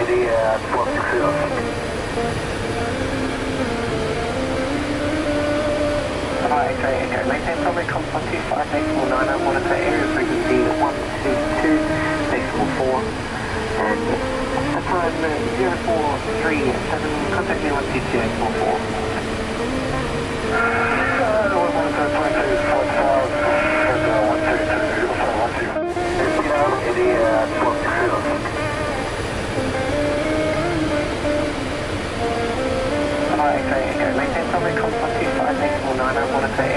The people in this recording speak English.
A380, maintain runway comms 125, decimal 9, I monitor area frequency 122.4, and the time 0437, contact me 122.44. Maintain runway comms 125, decimal 9, I monitor